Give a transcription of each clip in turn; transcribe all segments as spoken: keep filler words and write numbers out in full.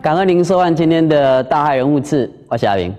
感恩您收看今天的大爱人物志，我是阿明。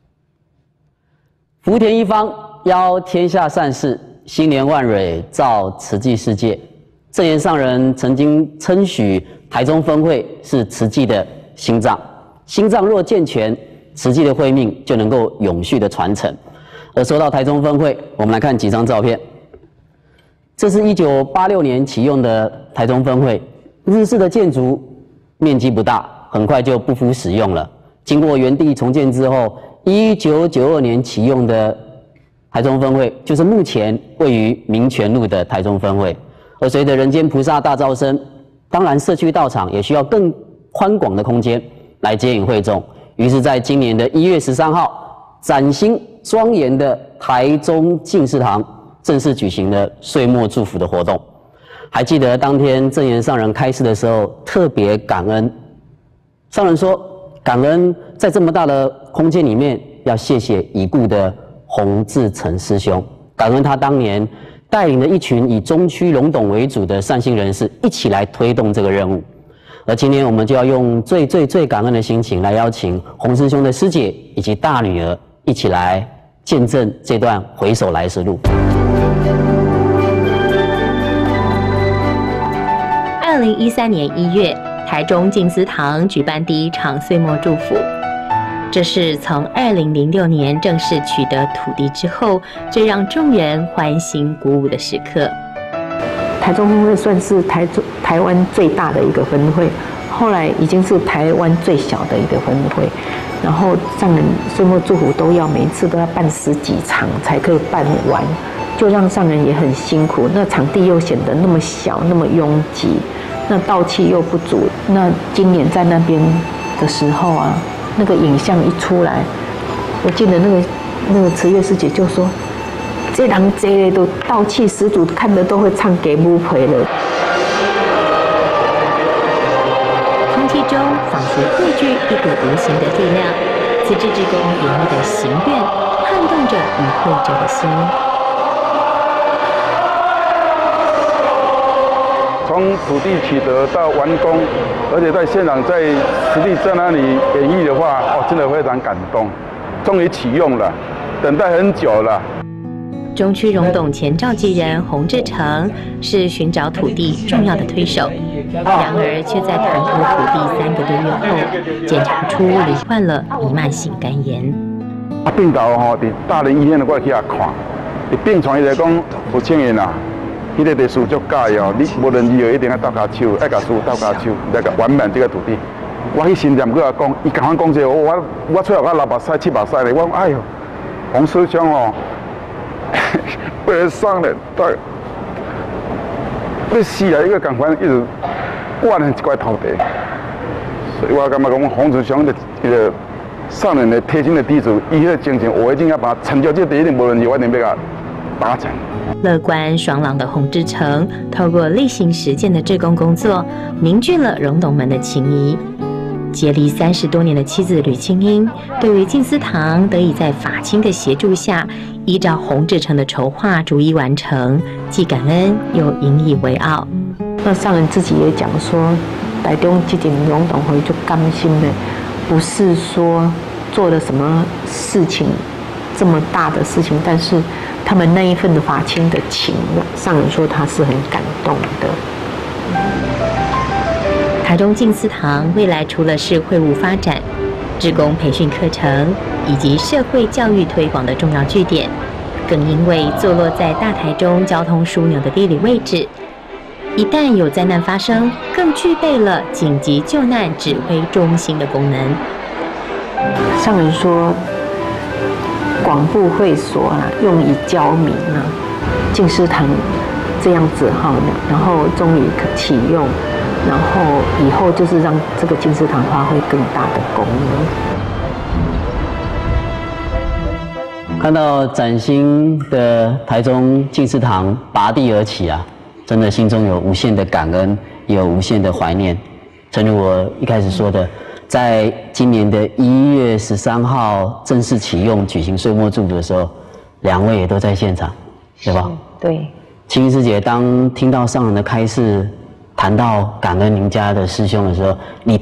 福田一方邀天下善事，兴年万蕊造慈济世界。正言上人曾经称许台中分会是慈济的心脏，心脏若健全，慈济的慧命就能够永续的传承。而说到台中分会，我们来看几张照片。这是一九八六年启用的台中分会，日式的建筑，面积不大，很快就不敷使用了。经过原地重建之后，一九九二年启用的台中分会，就是目前位于民权路的台中分会。而随着人间菩萨大招生，当然社区道场也需要更宽广的空间来接引会众。于是，在今年的一月十三号，崭新庄严的台中净士堂正式举行了岁末祝福的活动。还记得当天正言上人开示的时候，特别感恩。上人说，感恩在这么大的空间里面，要谢谢已故的洪志成师兄，感恩他当年带领了一群以中区龙董为主的善心人士，一起来推动这个任务。而今天我们就要用最最最感恩的心情，来邀请洪师兄的师姐以及大女儿一起来见证这段回首来时路。 二零一三年一月，台中净思堂举办第一场岁末祝福。这是从二零零六年正式取得土地之后，最让众人欢欣鼓舞的时刻。 台中分会算是台中台湾最大的一个分会，后来已经是台湾最小的一个分会。然后上人岁末祝福都要每一次都要办十几场才可以办完，就让上人也很辛苦。那场地又显得那么小，那么拥挤，那道气又不足。那今年在那边的时候啊，那个影像一出来，我记得那个那个慈月师姐就说，这人这都道气十足，看的都会唱给母陪了。 空气中仿佛汇聚一股无形的力量，慈济志工演绎的行愿，撼动着与会者的心。 从土地取得到完工，而且在现场在实地在那里演绎的话，哦，真的非常感动。终于启用了，等待很久了。 中区荣董前召集人洪志成是寻找土地重要的推手，然而却在谈妥土地三个多月后，检查出罹患了弥漫性肝炎。 啊，病倒吼，伫大人医院我去遐看，伫病床伊就讲有青炎啊。迄个地事足假的哦，你无论如何一定要搭骹手，爱甲师傅搭骹手，来甲完满这个土地。我去新店，佮我讲，伊甲我讲者，我我出来我六目屎七目屎咧，我讲哎哟，洪师兄哦，为了上人，对，你死啊，一个赶快一直换了一块土地，所以我感觉讲洪师兄的这个上人的贴心的地主，伊迄个精神，我一定要把成就这第一点，无论如何一定要甲达成。 乐观爽朗的洪志成，透过例行实践的志工工作，凝聚了荣董们的情谊。结离三十多年的妻子吕清英，对于净思堂得以在法亲的协助下，依照洪志成的筹划逐一完成，既感恩又引以为傲。 那上人自己也讲说，台中这件荣董会就甘心的，不是说做了什么事情这么大的事情，但是他们那一份的法亲的情，上人说他是很感动的。 台中净思堂未来除了是会务发展、志工培训课程以及社会教育推广的重要据点，更因为坐落在大台中交通枢纽的地理位置，一旦有灾难发生，更具备了紧急救难指挥中心的功能。 上人说，广布会所啊，用以教民啊，净思堂这样子哈，然后终于启用。然后以后就是让这个净思堂发挥更大的功能。看到崭新的台中净思堂拔地而起啊，真的心中有无限的感恩，也有无限的怀念。正如我一开始说的，在今年的一月十三号正式启用举行岁末祝福的时候，两位也都在现场，对吧？ 对。 青师姐当听到上人的开示，谈到感恩您家的师兄的时候，你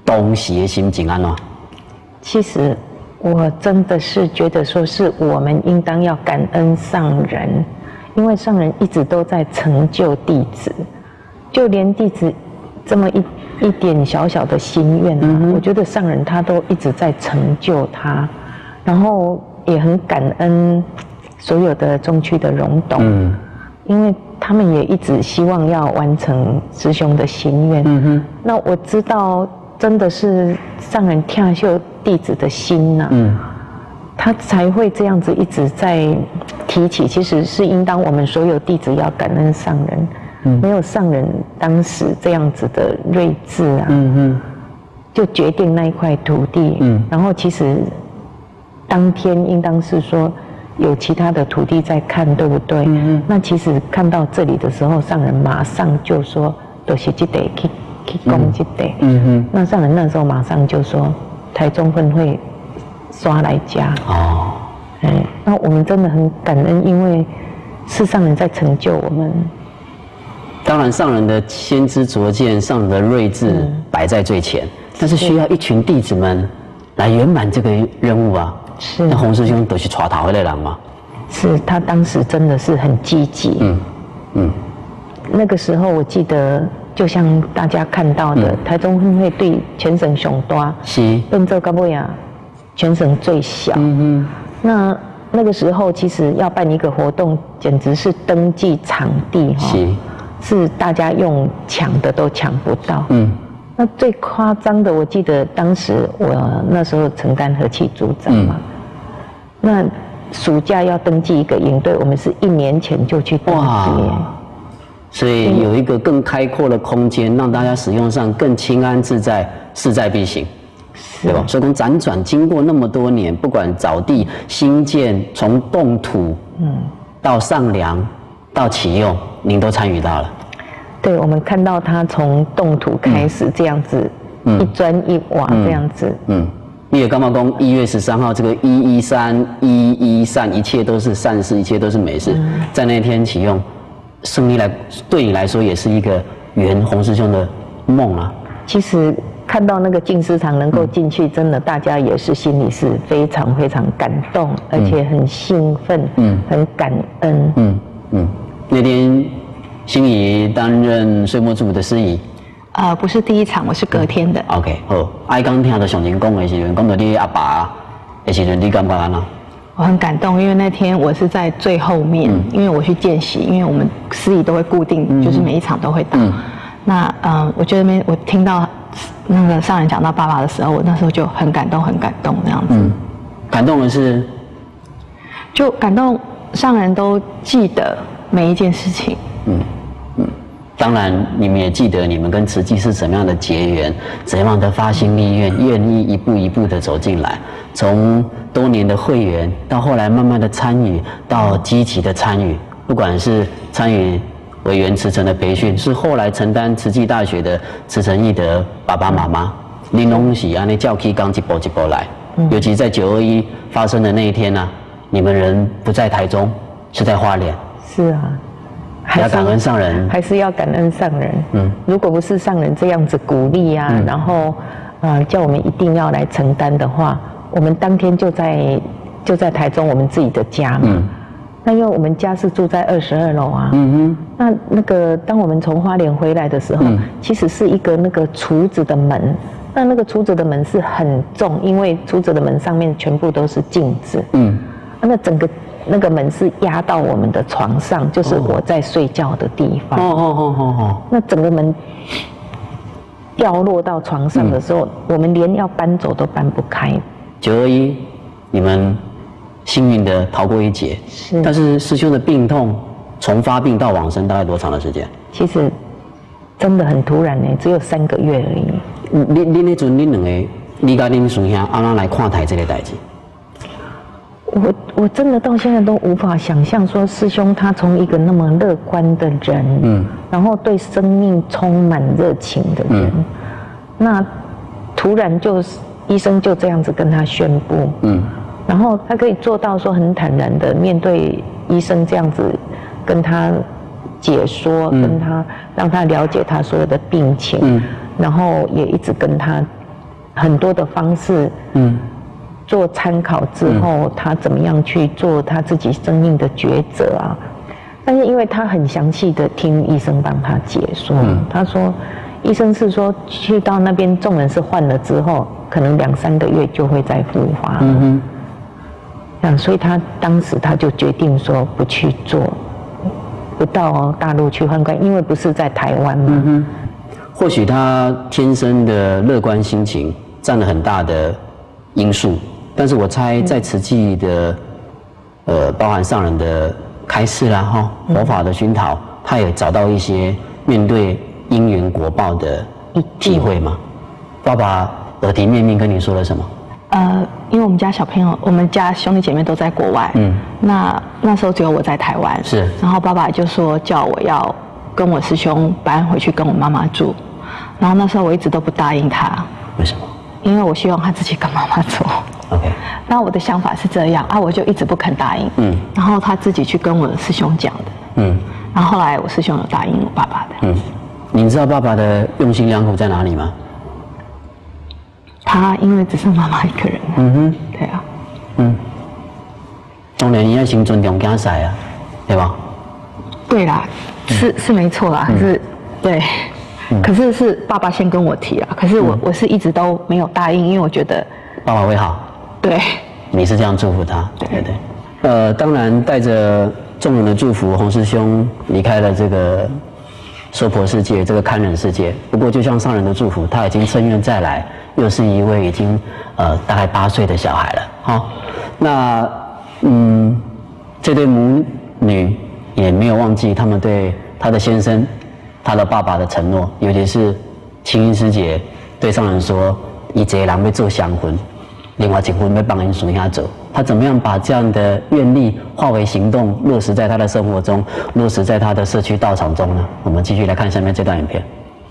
当时的心情安怎？ 其实我真的是觉得说，是我们应当要感恩上人，因为上人一直都在成就弟子，就连弟子这么一一点小小的心愿啊，嗯、我觉得上人他都一直在成就他，然后也很感恩所有的中区的荣董，嗯、因为他们也一直希望要完成师兄的心愿。嗯哼，那我知道真的是上人听秀弟子的心呐、啊，嗯，他才会这样子一直在提起。其实是应当我们所有弟子要感恩上人，嗯、没有上人当时这样子的睿智啊，嗯哼，就决定那一块土地。嗯，然后其实当天应当是说有其他的土地在看，对不对？嗯嗯。那其实看到这里的时候，上人马上就说：“都是这得去去攻这得。”嗯哼。那上人那时候马上就说：“台中分会刷来加。”哦。哎，那我们真的很感恩，因为是上人在成就我们。 当然，上人的先知灼见，上人的睿智摆在最前，嗯、但是需要一群弟子们来圆满这个任务啊。 是。 那洪师兄都是带头的人嘛。 是他当时真的是很积极。嗯嗯。那个时候我记得，就像大家看到的，嗯、台中分会对全省上大， 是。 变做到尾啊，全省最小。嗯嗯。那那个时候其实要办一个活动，简直是登记场地哈。是。是大家用抢的都抢不到。嗯。那最夸张的，我记得当时我那时候承担和气组长嘛，嗯、那暑假要登记一个营队，我们是一年前就去登记， 所以有一个更开阔的空间，让大家使用上更轻安自在，势在必行，对吧？所以讲辗转经过那么多年，不管找地、新建、从动土，嗯，到上梁，到启用，您都参与到了。 对，我们看到他从动土开始这样子，嗯、一砖一瓦这样子。嗯，你也干嘛讲一月十三号这个一一三一一善，一切都是善事，一切都是美事，嗯、在那天启用，胜利来对你来说也是一个圆洪师兄的梦啊。 其实看到那个进师堂能够进去，嗯、真的大家也是心里是非常非常感动，而且很兴奋，嗯，很感恩。嗯嗯，那天。心仪担任岁末祝福的司仪， 呃，不是第一场，我是隔天的。 嗯、OK， 好。爱刚听到上人讲的时阵，讲到你阿爸的时阵，你感觉安怎？ 我很感动，因为那天我是在最后面，嗯、因为我去见习，因为我们司仪都会固定，嗯、就是每一场都会到。嗯、那呃，我觉得没，我听到那个上人讲到爸爸的时候，我那时候就很感动，很感动这样子。嗯、 感动的是， 就感动上人都记得每一件事情。嗯嗯，当然，你们也记得你们跟慈济是怎么样的结缘，怎样的发心立愿，愿意一步一步的走进来，从多年的会员到后来慢慢的参与，到积极的参与，不管是参与委员慈诚的培训，是后来承担慈济大学的慈诚义的爸爸妈妈，您拢是安尼教起刚一步一步来，嗯、尤其在九二一发生的那一天呢、啊，你们人不在台中，是在花莲。 是啊。 要感恩上人， 还是要感恩上人。嗯，如果不是上人这样子鼓励啊，嗯、然后，呃，叫我们一定要来承担的话，我们当天就在就在台中我们自己的家嘛。嗯、那因为我们家是住在二十二楼啊。嗯哼。那那个当我们从花莲回来的时候，嗯、其实是一个那个厨子的门，那那个厨子的门是很重，因为厨子的门上面全部都是镜子。嗯。那整个。那个门是压到我们的床上，就是我在睡觉的地方。哦哦哦哦哦。那整个门掉落到床上的时候，嗯、我们连要搬走都搬不开。 九二一，你们幸运的逃过一劫。是。但是师兄的病痛从发病到往生大概多长的时间？ 其实真的很突然呢，只有三个月而已。 你你那阵你两个，你跟恁师兄安怎来看待这个代志？ 我我真的到现在都无法想象，说师兄他从一个那么乐观的人，嗯，然后对生命充满热情的人，嗯、那突然就是医生就这样子跟他宣布，嗯，然后他可以做到说很坦然的面对医生这样子跟他解说，嗯、跟他让他了解他所有的病情，嗯，然后也一直跟他很多的方式，嗯，做参考之后，嗯、他怎么样去做他自己生命的抉择啊？但是因为他很详细的听医生帮他解说，嗯、他说，医生是说去到那边众人是患了之后，可能两三个月就会再复发，嗯哼，这样，所以他当时他就决定说不去做，不到大陆去换肝，因为不是在台湾嘛，嗯哼， 或许他天生的乐观心情占了很大的因素，但是我猜在慈济的，呃，包含上人的开示啦，哈，佛法的熏陶，他也找到一些面对因缘果报的机会吗？爸爸耳提面命跟你说了什么？ 呃，因为我们家小朋友，我们家兄弟姐妹都在国外，嗯，那那时候只有我在台湾， 是， 然后爸爸就说叫我要跟我师兄搬回去跟我妈妈住，然后那时候我一直都不答应他， 为什么？ 因为我希望他自己跟妈妈住。 OK， 那我的想法是这样啊，我就一直不肯答应。嗯，然后他自己去跟我的师兄讲的。嗯，然后后来我师兄有答应我爸爸的。 嗯，你知道爸爸的用心良苦在哪里吗？ 他因为只剩妈妈一个人。嗯哼，对啊。 嗯，当然你要先尊重家婿啊，对吧？ 对啦，是是没错啦，可是对。可是是爸爸先跟我提啊，可是我、嗯、我是一直都没有答应，因为我觉得爸爸会好。 对， 你是这样祝福他， 对对对。呃，当然带着众人的祝福，洪师兄离开了这个娑婆世界，这个堪忍世界。不过就像上人的祝福，他已经趁愿再来，又是一位已经呃大概八岁的小孩了。好、哦，那嗯，这对母女也没有忘记他们对他的先生。他的爸爸的承诺，尤其是青音师姐对上人说，一个人要做香魂，另外一魂要帮人顺下走。他怎么样把这样的愿力化为行动，落实在他的生活中，落实在他的社区道场中呢？我们继续来看下面这段影片。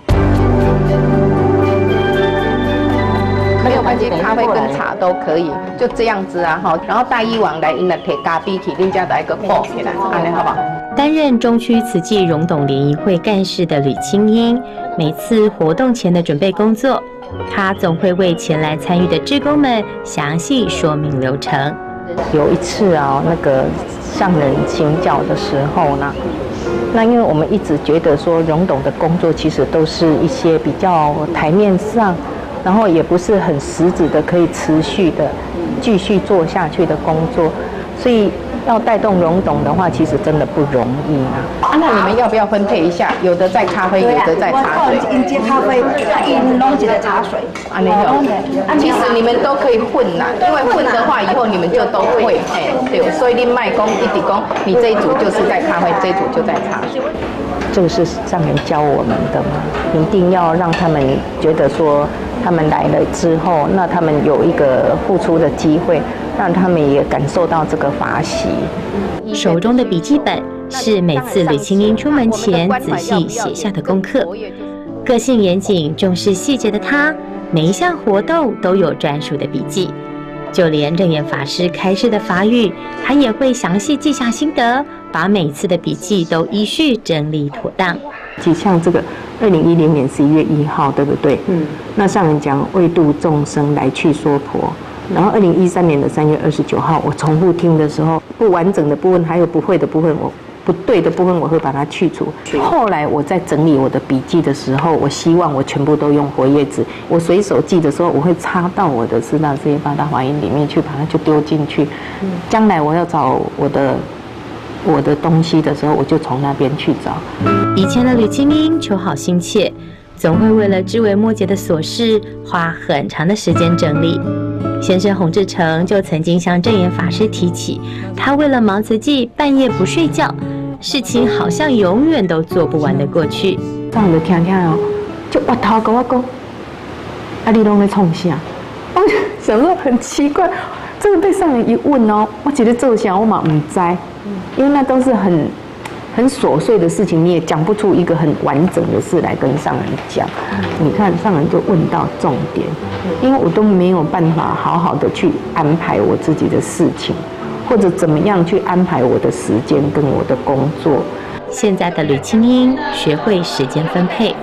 没有关系，咖啡跟茶都可以，就这样子啊哈。然后大医王来，因来摕咖啡去，恁家来个泡起来，安尼好不好？ 担任中区慈济荣董联谊会干事的吕清英，每次活动前的准备工作，她总会为前来参与的志工们详细说明流程。 有一次啊，那个上人请教的时候呢，那因为我们一直觉得说荣董的工作其实都是一些比较台面上，然后也不是很实质的可以持续的继续做下去的工作，所以要带动荣董的话，其实真的不容易啊。 啊，那你们要不要分配一下？有的在咖啡，有的在茶水。 因接咖啡，因弄一个茶水。 啊，没有。其实你们都可以混啦，因为混的话，以后你们就都会，哎，对。所以你卖工一直工，你这一组就是在咖啡，这一组就在茶水。 这个是上人教我们的嘛，一定要让他们觉得说，他们来了之后，那他们有一个付出的机会，让他们也感受到这个法喜。 手中的笔记本是每次吕清英出门前仔细写下的功课。个性严谨、重视细节的她，每一项活动都有专属的笔记。就连正言法师开示的法语，他也会详细记下心得，把每次的笔记都依序整理妥当。 就像这个二零一零年十一月一号，对不对？嗯。那上人讲为度众生来去娑婆，然后二零一三年的三月二十九号，我重复听的时候，不完整的部分还有不会的部分，我不对的部分我会把它去除。后来我在整理我的笔记的时候，我希望我全部都用活页纸。我随手记的时候，我会插到我的四大事业八大华严里面去，把它就丢进去。将来我要找我的我的东西的时候，我就从那边去找。 以前的吕清英求好心切，总会为了枝微末节的琐事花很长的时间整理。先生洪志成就曾经向正言法师提起，他为了忙慈济半夜不睡觉，事情好像永远都做不完的过去。 上人就听听哦，就挖头跟我讲，啊你拢在创啥？我就想说很奇怪，真的被上人一问哦，我觉得做啥我嘛唔知，因为那都是很很琐碎的事情，你也讲不出一个很完整的事来跟上人讲。你看上人就问到重点，因为我都没有办法好好的去安排我自己的事情，或者怎么样去安排我的时间跟我的工作。 现在的吕清英学会时间分配，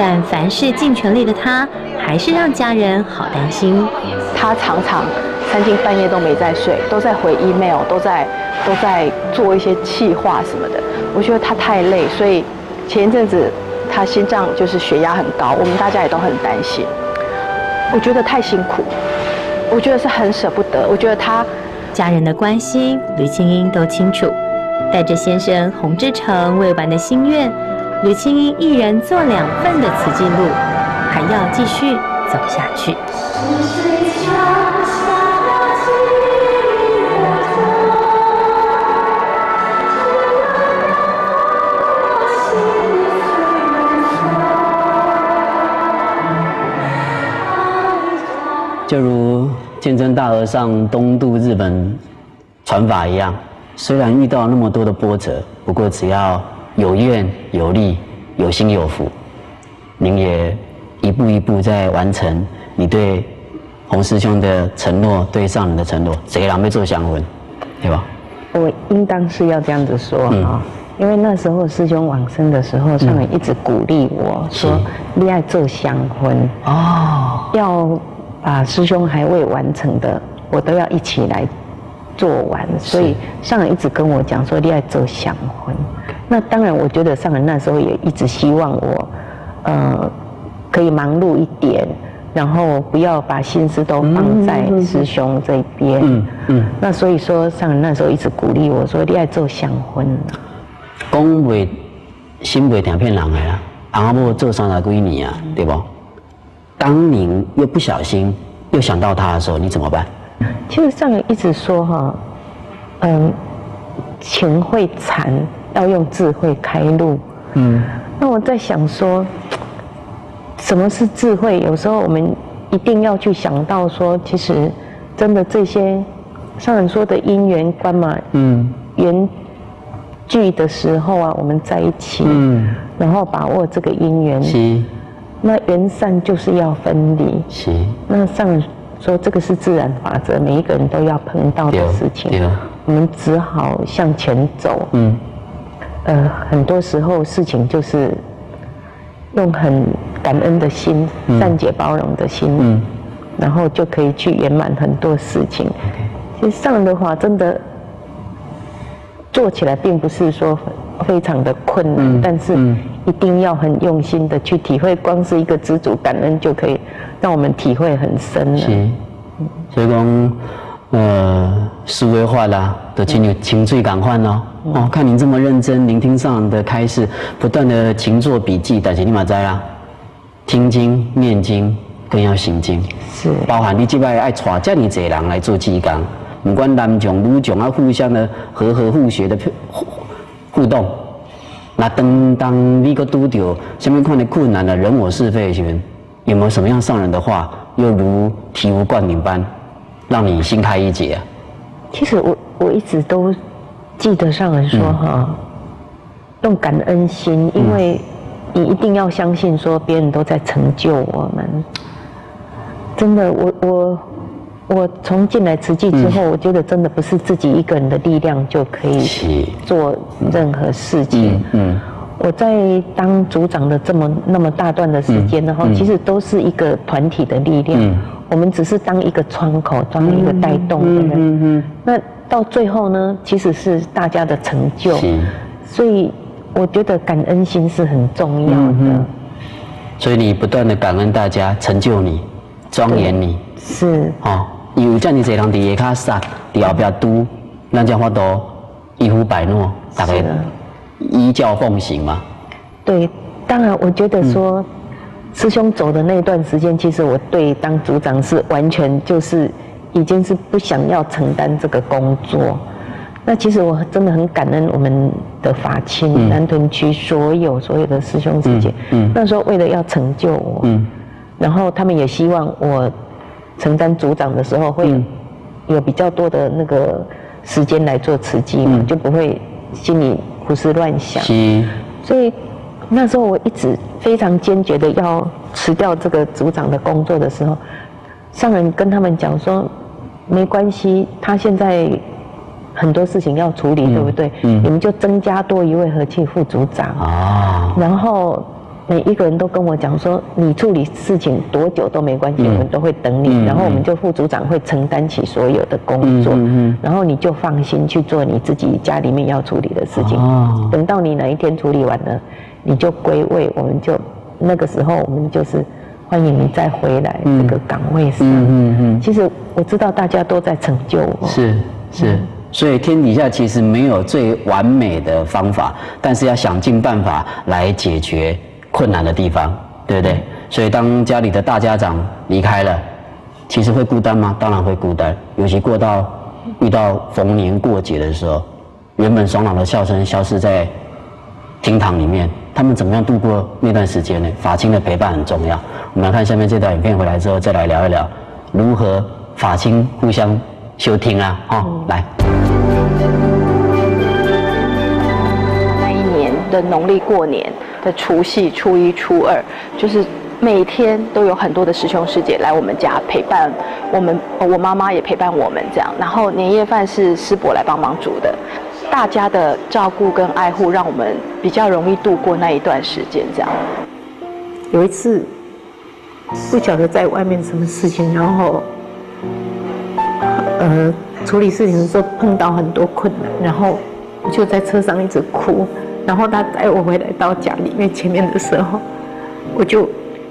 但凡事尽全力的他，还是让家人好担心。 他常常三更半夜都没在睡，都在回 email， 都在都在做一些企划什么的。我觉得他太累，所以前一阵子他心脏就是血压很高，我们大家也都很担心。我觉得太辛苦，我觉得是很舍不得。我觉得他家人的关心，吕清英都清楚。带着先生洪志成未完的心愿，吕清英一人做两份的慈济路，还要继续走下去。 就如鉴真大和尚东渡日本传法一样，虽然遇到那么多的波折，不过只要有愿有力有心有福，您也一步一步在完成你对洪师兄的承诺，对上人的承诺，谁人要做相婚，对吧？ 我应当是要这样子说哈、嗯，因为那时候师兄往生的时候，上人一直鼓励我说：“你要做相婚哦，要把师兄还未完成的，我都要一起来做完。”所以上人一直跟我讲说：“你要做相婚。”那当然，我觉得上人那时候也一直希望我，呃，可以忙碌一点。然后不要把心思都放在师兄这边，嗯嗯。那所以说，上人那时候一直鼓励我说：“你要做相婚。” 讲袂心袂定骗人的啦，阿某做三十几年啊，对不？当您又不小心又想到他的时候，你怎么办？ 其实上人一直说哈，嗯，情会缠，要用智慧开路。嗯。那我在想说，什么是智慧？有时候我们一定要去想到说，其实真的这些上人说的因缘观嘛，嗯，缘聚的时候啊，我们在一起，嗯，然后把握这个因缘，是，那缘散就是要分离，是，那上人说这个是自然法则，每一个人都要碰到的事情，我们只好向前走，嗯，呃，很多时候事情就是用很感恩的心、嗯、善解包容的心，嗯，然后就可以去圆满很多事情。其实上人的话，真的做起来并不是说非常的困难，嗯、但是一定要很用心的去体会。光是一个知足感恩，就可以让我们体会很深了。是， 嗯、所以讲，呃，思维化啦，都亲像清水感换哦。嗯、哦，看您这么认真聆听上人的开示，不断的勤做笔记，但是你嘛知啦。听经、念经，更要行经，是包含你这摆爱带这么多人来做志工，不管男众女众啊，互相的和和互学的互动。那当当你个拄到什么款的困难的人我是非的时候，有没有什么样上人的话，又如醍醐灌顶般，让你心开一解啊？ 其实我我一直都记得上人说哈、嗯，用感恩心，因为、嗯。你一定要相信，说别人都在成就我们。真的，我我我从进来慈济之后、嗯，我觉得真的不是自己一个人的力量就可以做任何事情。嗯，嗯我在当组长的这么那么大段的时间，然后、嗯、其实都是一个团体的力量、嗯。我们只是当一个窗口，当一个带动的人。嗯嗯嗯、那到最后呢，其实是大家的成就。所以。我觉得感恩心是很重要的，嗯、 所以你不断的感恩大家，成就你，庄严你， 是哦。有这么多人伫下骹杀，伫后边拄，咱才法度一呼百诺，大家依教奉行嘛。 对，当然，我觉得说、嗯、师兄走的那段时间，其实我对当组长是完全就是已经是不想要承担这个工作。那其实我真的很感恩我们的法亲、嗯、南屯区所有所有的师兄师姐、嗯嗯，那时候为了要成就我、嗯，然后他们也希望我承担组长的时候会有比较多的那个时间来做慈济嘛、嗯，就不会心里胡思乱想。所以那时候我一直非常坚决的要辞掉这个组长的工作的时候，上人跟他们讲说，没关系，他现在。很多事情要处理，嗯、对不对？嗯，你们就增加多一位和气副组长啊，然后每一个人都跟我讲说，你处理事情多久都没关系，嗯、我们都会等你。嗯、然后我们就副组长会承担起所有的工作，嗯嗯嗯、然后你就放心去做你自己家里面要处理的事情。哦、等到你哪一天处理完了，你就归位，我们就那个时候我们就是欢迎你再回来这个岗位上。嗯嗯嗯、其实我知道大家都在成就我。 是是。嗯，所以天底下其实没有最完美的方法，但是要想尽办法来解决困难的地方，对不对？所以当家里的大家长离开了，其实会孤单吗？当然会孤单，尤其过到遇到逢年过节的时候，原本爽朗的笑声消失在厅堂里面，他们怎么样度过那段时间呢？法亲的陪伴很重要。我们来看下面这段影片，回来之后再来聊一聊如何法亲互相休听啊，哦，嗯、来。 的农历过年的除夕、初一、初二，就是每天都有很多的师兄师姐来我们家陪伴我们，我妈妈也陪伴我们这样。然后年夜饭是师伯来帮忙煮的，大家的照顾跟爱护，让我们比较容易度过那一段时间这样。 有一次不晓得在外面什么事情，然后呃处理事情的时候碰到很多困难，然后我就在车上一直哭。然后他带我回来到家里面前面的时候，我就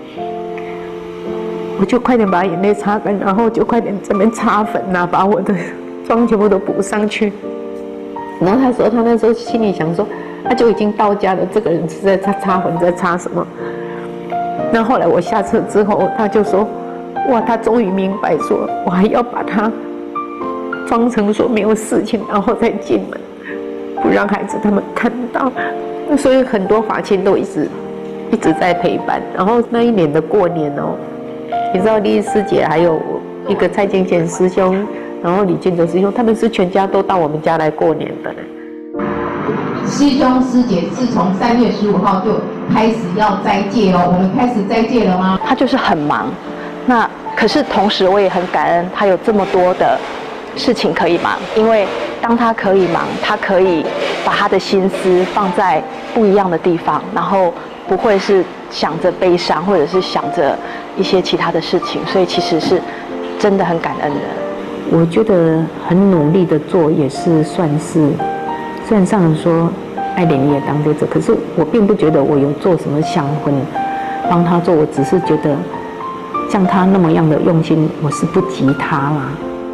我就快点把眼泪擦干，然后就快点这边擦粉啊，把我的妆全部都补上去。然后他说，他那时候心里想说，他就已经到家了，这个人是在擦擦粉，在擦什么？那后来我下车之后，他就说，哇，他终于明白说，我还要把他装成说没有事情，然后再进门。不让孩子他们看到，所以很多法亲都一直一直在陪伴。然后那一年的过年哦，你知道李师姐还有一个蔡金贤师兄，然后李金哲师兄，他们是全家都到我们家来过年的。 师兄师姐是从三月十五号就开始要斋戒哦，我们开始斋戒了吗？ 他就是很忙，那可是同时我也很感恩，他有这么多的事情可以忙，因为当他可以忙，他可以把他的心思放在不一样的地方，然后不会是想着悲伤，或者是想着一些其他的事情，所以其实是真的很感恩的。 我觉得很努力的做，也是算是，虽然上人说爱莲也当对者，可是我并不觉得我有做什么香婚帮他做，我只是觉得像他那么样的用心，我是不及他啦。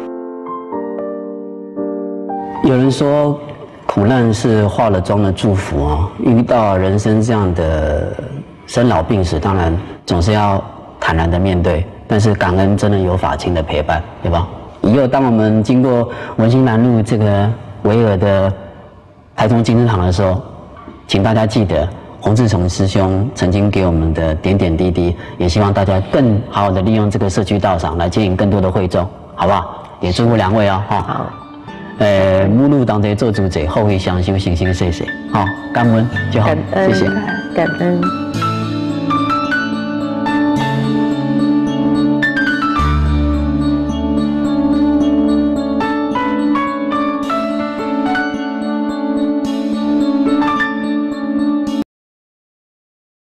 有人说，苦难是化了妆的祝福哦。遇到人生这样的生老病死，当然总是要坦然的面对，但是感恩真的有法亲的陪伴，对吧？以后当我们经过文心南路这个维尔的台中金字堂的时候，请大家记得洪志崇师兄曾经给我们的点点滴滴，也希望大家更好好的利用这个社区道场来接引更多的会众，好不好？也祝福两位哦，哈。好。呃，母女同齐做主者，后会相修，心心碎碎。好，感恩就好，谢谢。 感恩。